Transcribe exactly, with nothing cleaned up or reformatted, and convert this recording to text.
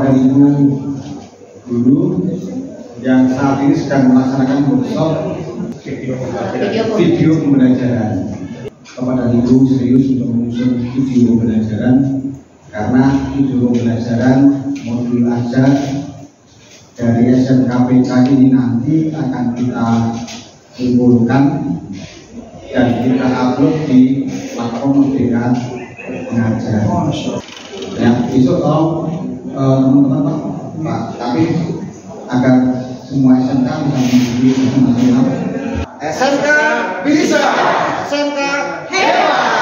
kepada ibu guru yang saat ini sedang melaksanakan workshop video pembelajaran, video pembelajaran. Kepada ibu serius untuk menyusun video pembelajaran karena video pembelajaran modul ajar dari S M K P K ini nanti akan kita kumpulkan dan kita upload di platform Merdeka Mengajar. Ya, besok tolong teman-teman uh, Pak, tapi agar semua S M K bisa mengikuti nasional. S M K bisa, S M K hebat.